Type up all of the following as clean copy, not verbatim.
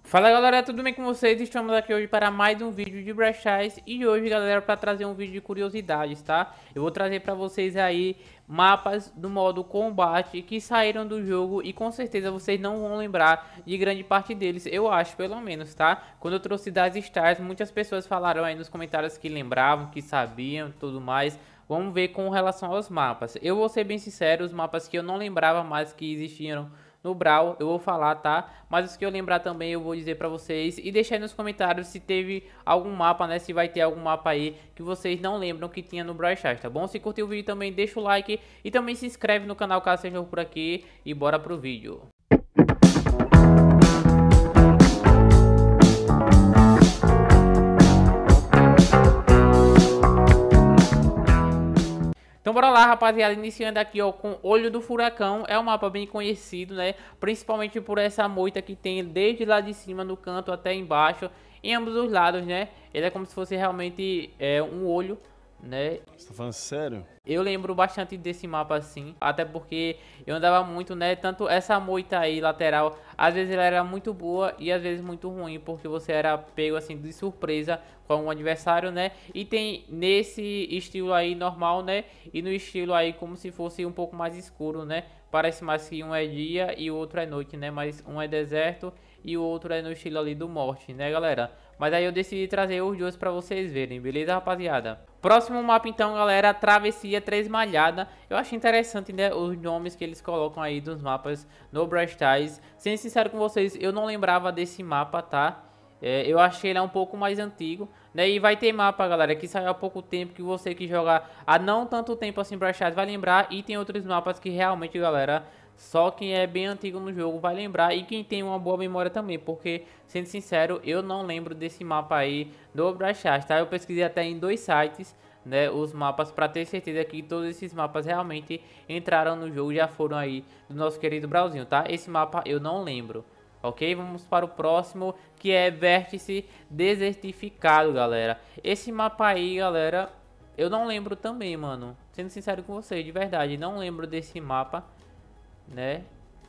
Fala galera, tudo bem com vocês? Estamos aqui hoje para mais um vídeo de Brawl Stars. E hoje galera, para trazer um vídeo de curiosidades, tá? Eu vou trazer para vocês aí mapas do modo combate que saíram do jogo e com certeza vocês não vão lembrar de grande parte deles, eu acho pelo menos, tá? Quando eu trouxe das Stars, muitas pessoas falaram aí nos comentários que lembravam, que sabiam, tudo mais. Vamos ver com relação aos mapas. Eu vou ser bem sincero, os mapas que eu não lembrava mais que existiam no Brawl, eu vou falar, tá? Mas os que eu lembrar também eu vou dizer pra vocês. E deixa aí nos comentários se teve algum mapa, né? Se vai ter algum mapa aí que vocês não lembram que tinha no Brawl Stars, tá bom? Se curtiu o vídeo também deixa o like e também se inscreve no canal caso seja por aqui. E bora pro vídeo. Então bora lá, rapaziada, iniciando aqui ó com Olho do Furacão. É um mapa bem conhecido, né? Principalmente por essa moita que tem desde lá de cima no canto até embaixo, em ambos os lados, né? Ele é como se fosse realmente um olho, né? Você tá falando sério? Eu lembro bastante desse mapa assim, até porque eu andava muito, né? Tanto essa moita aí lateral, às vezes ela era muito boa e às vezes muito ruim, porque você era pego assim de surpresa com um adversário, né? E tem nesse estilo aí normal, né? E no estilo aí como se fosse um pouco mais escuro, né? Parece mais que um é dia e o outro é noite, né? Mas um é deserto e o outro é no estilo ali do morte, né, galera? Mas aí eu decidi trazer os dois pra vocês verem, beleza, rapaziada? Próximo mapa então, galera, Travessia 3 Malhada. Eu achei interessante, né, os nomes que eles colocam aí dos mapas no Brawl Stars. Sendo sincero com vocês, eu não lembrava desse mapa, tá? Eu achei ele um pouco mais antigo, né? E vai ter mapa, galera, que saiu há pouco tempo, que você que joga há não tanto tempo assim Brawl Stars vai lembrar. E tem outros mapas que realmente, galera, só quem é bem antigo no jogo vai lembrar e quem tem uma boa memória também, porque, sendo sincero, eu não lembro desse mapa aí do Brawl Stars, tá? Eu pesquisei até em dois sites, né, os mapas para ter certeza que todos esses mapas realmente entraram no jogo, já foram aí do nosso querido Brawlzinho, tá? Esse mapa eu não lembro. Ok, vamos para o próximo, que é Vértice Desertificado, galera. Esse mapa aí, galera, eu não lembro também, mano. Sendo sincero com vocês, de verdade, não lembro desse mapa, né?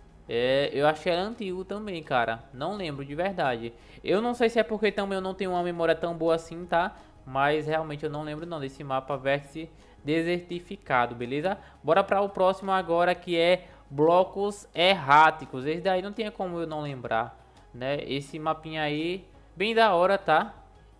Eu achei ele antigo também, cara. Não lembro, de verdade. Eu não sei se é porque também eu não tenho uma memória tão boa assim, tá? Mas realmente eu não lembro não desse mapa Vértice Desertificado, beleza? Bora para o próximo agora, que é Blocos Erráticos. Esse daí não tinha como eu não lembrar, né? Esse mapinha aí, bem da hora, tá?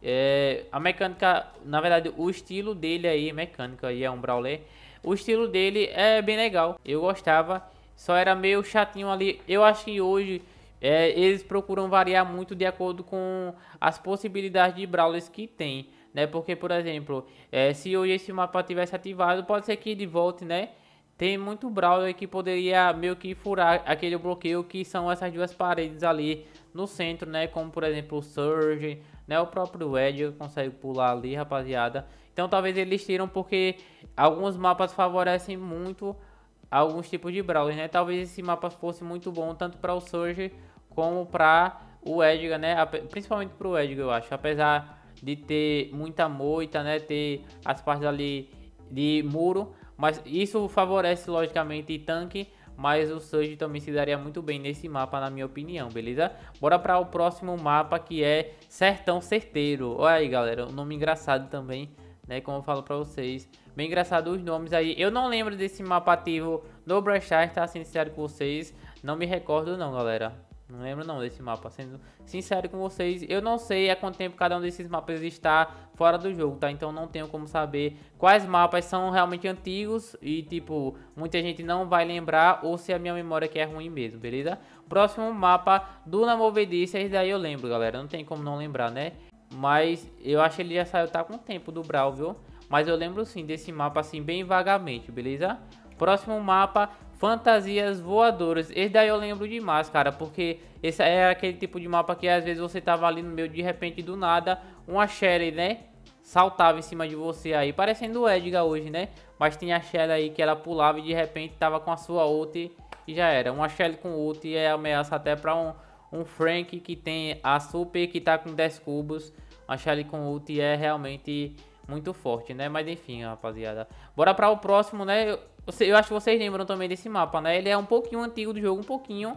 A mecânica, na verdade, o estilo dele aí, mecânica aí é um brawler. O estilo dele é bem legal, eu gostava. Só era meio chatinho ali. Eu acho que hoje eles procuram variar muito de acordo com as possibilidades de brawlers que tem, né? Porque, por exemplo, se hoje esse mapa tivesse ativado, pode ser que ele volte, né? Tem muito brawler que poderia meio que furar aquele bloqueio que são essas duas paredes ali no centro, né? Como, por exemplo, o Surge, né? O próprio Edge consegue pular ali, rapaziada. Então, talvez eles tiram porque alguns mapas favorecem muito alguns tipos de brawlers, né? Talvez esse mapa fosse muito bom tanto para o Surge como para o Edgar, né? Principalmente para o Edgar, eu acho. Apesar de ter muita moita, né? Ter as partes ali de muro, mas isso favorece logicamente tanque. Mas o Surge também se daria muito bem nesse mapa, na minha opinião, beleza? Bora para o próximo mapa, que é Sertão Certeiro. Olha aí, galera, um nome engraçado também, né? Como eu falo pra vocês, bem engraçado os nomes aí. Eu não lembro desse mapa ativo no Brawl Stars, tá? Sendo sincero com vocês, não me recordo não, galera. Não lembro não desse mapa, sendo sincero com vocês. Eu não sei há quanto tempo cada um desses mapas está fora do jogo, tá? Então não tenho como saber quais mapas são realmente antigos e, tipo, muita gente não vai lembrar, ou se a minha memória que é ruim mesmo, beleza? Próximo mapa, Duna Movediça. Esse daí eu lembro, galera. Não tem como não lembrar, né? Mas eu acho que ele já saiu, tá com o tempo do Brawl, viu? Mas eu lembro sim desse mapa assim bem vagamente, beleza? Próximo mapa, Fantasias Voadoras. Esse daí eu lembro demais, cara, porque esse é aquele tipo de mapa que às vezes você tava ali no meio, de repente do nada uma Shelly, né? Saltava em cima de você aí, parecendo o Edgar hoje, né? Mas tinha a Shelly aí que ela pulava e de repente tava com a sua ult e já era. Uma Shelly com ult é ameaça até pra um Frank que tem a super que tá com 10 cubos. A Shelly com ult é realmente muito forte, né? Mas enfim, rapaziada. Bora para o próximo, né? Eu acho que vocês lembram também desse mapa, né? Ele é um pouquinho antigo do jogo, um pouquinho.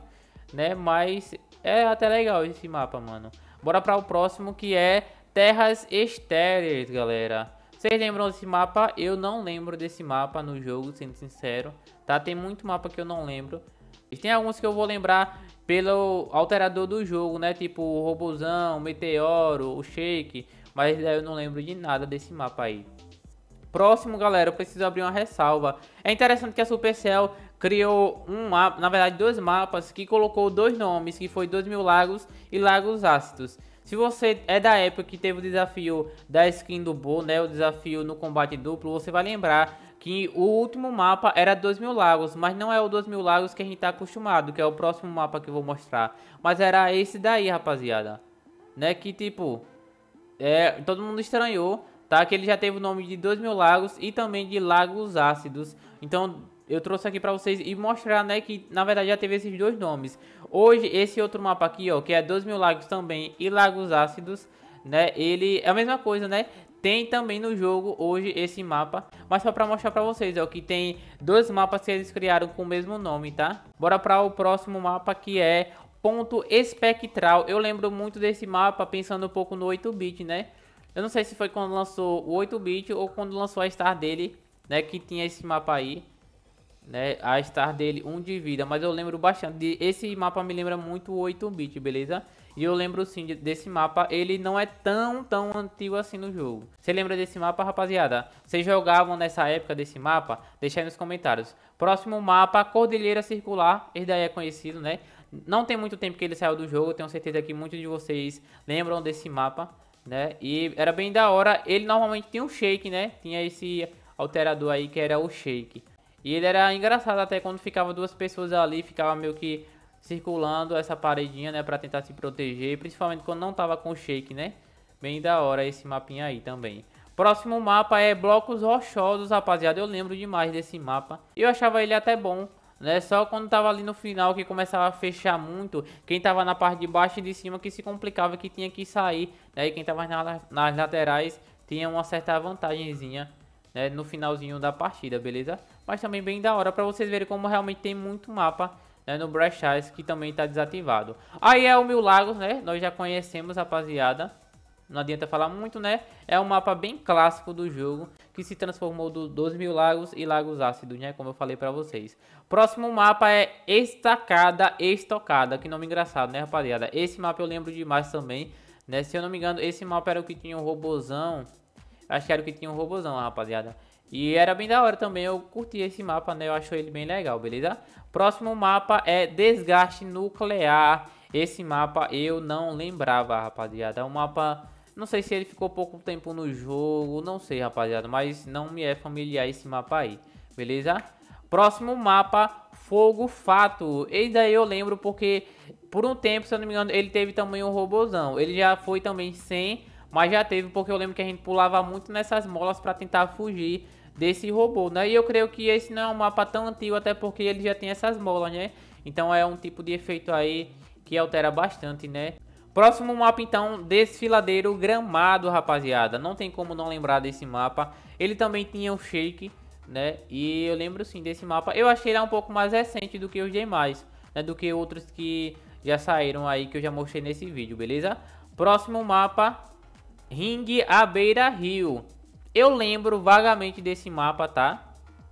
né? Mas é até legal esse mapa, mano. Bora para o próximo, que é Terras Estéreis, galera. Vocês lembram desse mapa? Eu não lembro desse mapa no jogo, sendo sincero, tá? Tem muito mapa que eu não lembro. E tem alguns que eu vou lembrar pelo alterador do jogo, né? Tipo o Robozão, o Meteoro, o Shake. Mas eu não lembro de nada desse mapa aí. Próximo, galera, eu preciso abrir uma ressalva. É interessante que a Supercell criou um mapa, na verdade 2 mapas, que colocou 2 nomes, que foi 2000 Lagos e Lagos Ácidos. Se você é da época que teve o desafio da skin do Bo, né, o desafio no combate duplo, você vai lembrar que o último mapa era 2000 Lagos, mas não é o 2000 Lagos que a gente tá acostumado, que é o próximo mapa que eu vou mostrar. Mas era esse daí, rapaziada, né, que tipo, todo mundo estranhou, tá? Que ele já teve o nome de 2000 Lagos e também de Lagos Ácidos. Então eu trouxe aqui pra vocês e mostrar, né, que na verdade já teve esses 2 nomes. Hoje esse outro mapa aqui, ó, que é 2000 Lagos também e Lagos Ácidos, né? Ele é a mesma coisa, né? Tem também no jogo hoje esse mapa, mas só pra mostrar pra vocês, ó, que tem 2 mapas que eles criaram com o mesmo nome, tá? Bora pra o próximo mapa, que é Ponto Espectral. Eu lembro muito desse mapa pensando um pouco no 8-bit, né? Eu não sei se foi quando lançou o 8-bit ou quando lançou a Star dele, né? Que tinha esse mapa aí, né? A Star dele, 1 de vida. Mas eu lembro bastante. Esse mapa me lembra muito o 8-bit, beleza? E eu lembro sim desse mapa. Ele não é tão antigo assim no jogo. Você lembra desse mapa, rapaziada? Vocês jogavam nessa época desse mapa? Deixa aí nos comentários. Próximo mapa, Cordilheira Circular. Esse daí é conhecido, né? Não tem muito tempo que ele saiu do jogo. Eu tenho certeza que muitos de vocês lembram desse mapa, né? E era bem da hora. Ele normalmente tinha um shake, né? Tinha esse alterador aí que era o shake. E ele era engraçado até quando ficava 2 pessoas ali, ficava meio que circulando essa paredinha, né, pra tentar se proteger, principalmente quando não tava com o shake, né? Bem da hora esse mapinha aí também. Próximo mapa é Blocos Rochosos, rapaziada. Eu lembro demais desse mapa. Eu achava ele até bom, né? Só quando tava ali no final que começava a fechar muito, quem tava na parte de baixo e de cima que se complicava, que tinha que sair, né? E quem tava nas laterais tinha uma certa vantagenzinha, né, no finalzinho da partida, beleza? Mas também bem da hora pra vocês verem como realmente tem muito mapa, né, no Brawl Stars, que também tá desativado. Aí é o 1000 Lagos, né? Nós já conhecemos, rapaziada. Não adianta falar muito, né? É um mapa bem clássico do jogo, que se transformou do 2000 Lagos e Lagos Ácidos, né? Como eu falei pra vocês. Próximo mapa é Estacada Estocada. Que nome engraçado, né, rapaziada? Esse mapa eu lembro demais também, né? Se eu não me engano, esse mapa era o que tinha um robozão. Acho que era o que tinha um robozão, rapaziada. E era bem da hora também, eu curti esse mapa, né? Eu acho ele bem legal, beleza? Próximo mapa é Desgaste Nuclear. Esse mapa eu não lembrava, rapaziada. É um mapa... Não sei se ele ficou pouco tempo no jogo, não sei, rapaziada. Mas não me é familiar esse mapa aí, beleza? Próximo mapa, Fogo Fato. Esse daí eu lembro porque por um tempo, se eu não me engano, ele teve também um robozão. Ele já foi também sem... Mas já teve, porque eu lembro que a gente pulava muito nessas molas pra tentar fugir desse robô, né? E eu creio que esse não é um mapa tão antigo, até porque ele já tem essas molas, né? Então é um tipo de efeito aí que altera bastante, né? Próximo mapa, então, Desfiladeiro Gramado, rapaziada. Não tem como não lembrar desse mapa. Ele também tinha o shake, né? E eu lembro sim desse mapa. Eu achei ele um pouco mais recente do que os demais, né? Do que outros que já saíram aí, que eu já mostrei nesse vídeo, beleza? Próximo mapa... Ringue à Beira Rio. Eu lembro vagamente desse mapa, tá?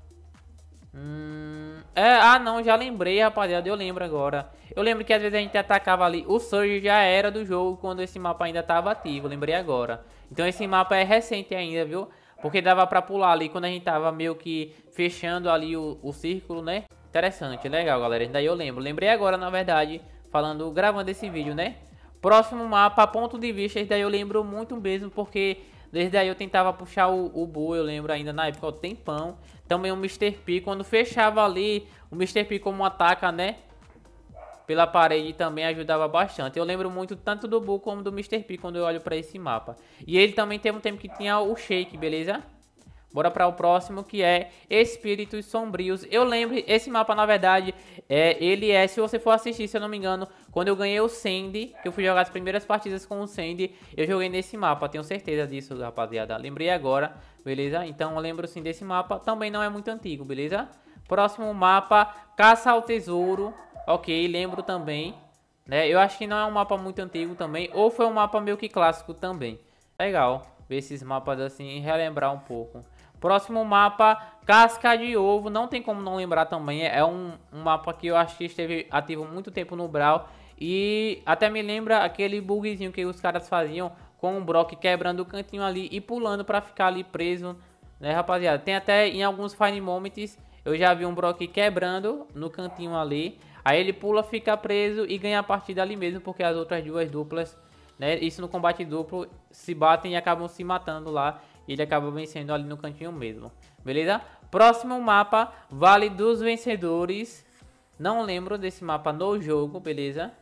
Não, já lembrei, rapaziada. Eu lembro agora. Eu lembro que às vezes a gente atacava ali. O Surge já era do jogo quando esse mapa ainda tava ativo. Lembrei agora. Então esse mapa é recente ainda, viu? Porque dava pra pular ali quando a gente tava meio que fechando ali o círculo, né? Interessante, legal, galera. Daí eu lembro. Lembrei agora, na verdade, gravando esse vídeo, né? Próximo mapa, Ponto de Vista. Esse daí eu lembro muito mesmo, porque desde aí eu tentava puxar o Bull, eu lembro ainda na época, o tempão. Também o Mr. P, quando fechava ali, o Mr. P como ataca, né? Pela parede também ajudava bastante. Eu lembro muito tanto do Bull como do Mr. P quando eu olho pra esse mapa. E ele também teve um tempo que tinha o Shake, beleza? Bora para o próximo, que é Espíritos Sombrios. Eu lembro, esse mapa na verdade, se você for assistir, se eu não me engano, quando eu ganhei o Sandy, que eu fui jogar as primeiras partidas com o Sandy, eu joguei nesse mapa, tenho certeza disso, rapaziada. Lembrei agora, beleza? Então eu lembro sim desse mapa, também não é muito antigo, beleza? Próximo mapa, Caça ao Tesouro. Ok, lembro também, né? Eu acho que não é um mapa muito antigo também, ou foi um mapa meio que clássico também. Legal ver esses mapas assim e relembrar um pouco. Próximo mapa, Casca de Ovo, não tem como não lembrar também. É um mapa que eu acho que esteve ativo muito tempo no Brawl. E até me lembra aquele bugzinho que os caras faziam com o Brock quebrando o cantinho ali e pulando pra ficar ali preso, né, rapaziada? Tem até em alguns Fine Moments, eu já vi um Brock quebrando no cantinho ali. Aí ele pula, fica preso e ganha a partida ali mesmo, porque as outras duas duplas, né, isso no combate duplo, se batem e acabam se matando lá. E ele acaba vencendo ali no cantinho mesmo, beleza? Próximo mapa, Vale dos Vencedores. Não lembro desse mapa no jogo, beleza?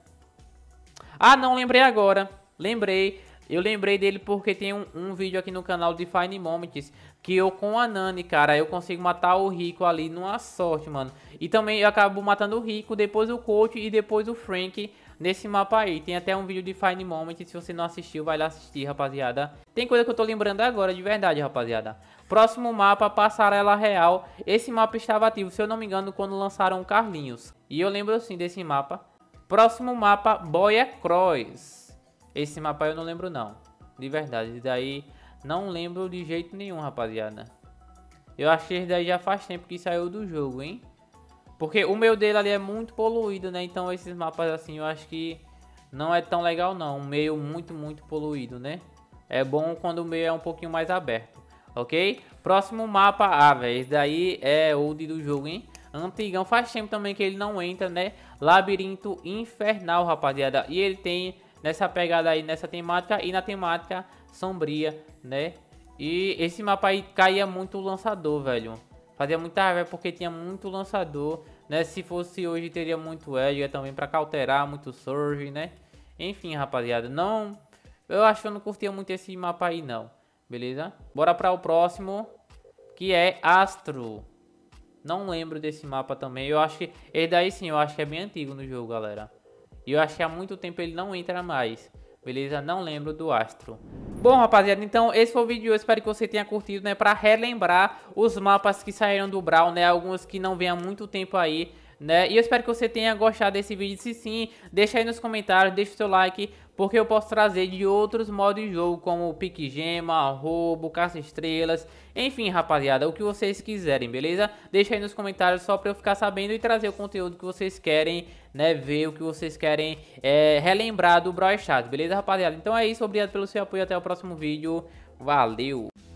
Ah, não, lembrei agora. Lembrei. Eu lembrei dele porque tem um vídeo aqui no canal de Fine Moments que eu com a Nani, cara, eu consigo matar o Rico ali numa sorte, mano. E também eu acabo matando o Rico, depois o Coach e depois o Frank nesse mapa aí. Tem até um vídeo de Fine Moments, se você não assistiu, vai lá assistir, rapaziada. Tem coisa que eu tô lembrando agora, de verdade, rapaziada. Próximo mapa, Passarela Real. Esse mapa estava ativo, se eu não me engano, quando lançaram o Carlinhos. E eu lembro sim desse mapa. Próximo mapa, Boia Cross. Esse mapa eu não lembro não, de verdade, daí não lembro de jeito nenhum, rapaziada. Eu acho que esse daí já faz tempo que saiu do jogo, hein? Porque o meu dele ali é muito poluído, né? Então esses mapas assim eu acho que não é tão legal não, um meio muito poluído, né? É bom quando o meio é um pouquinho mais aberto, ok? Próximo mapa, velho, esse daí é old do jogo, hein? Antigão, faz tempo também que ele não entra, né? Labirinto Infernal, rapaziada. E ele tem nessa pegada aí, nessa temática e na temática sombria, né? E esse mapa aí caía muito o lançador, velho. Fazia muita raiva porque tinha muito lançador, né? Se fosse hoje teria muito Edgar também pra cauterar, muito Surge, né? Enfim, rapaziada, não... Eu acho que eu não curtia muito esse mapa aí, não. Beleza? Bora para o próximo, que é Astro. Não lembro desse mapa também. Eu acho que... Esse daí sim, eu acho que é bem antigo no jogo, galera. E eu acho que há muito tempo ele não entra mais. Beleza? Não lembro do Astro. Bom, rapaziada, então esse foi o vídeo de hoje. Espero que você tenha curtido, né? Pra relembrar os mapas que saíram do Brawl, né? Alguns que não vêm há muito tempo aí, né? E eu espero que você tenha gostado desse vídeo. Se sim, deixa aí nos comentários, deixa o seu like, porque eu posso trazer de outros modos de jogo, como Pique Gema, Roubo, Caça-Estrelas, enfim, rapaziada, o que vocês quiserem, beleza? Deixa aí nos comentários só pra eu ficar sabendo e trazer o conteúdo que vocês querem, né? Ver o que vocês querem relembrar do Brawl Stars, beleza, rapaziada? Então é isso, obrigado pelo seu apoio, até o próximo vídeo, valeu!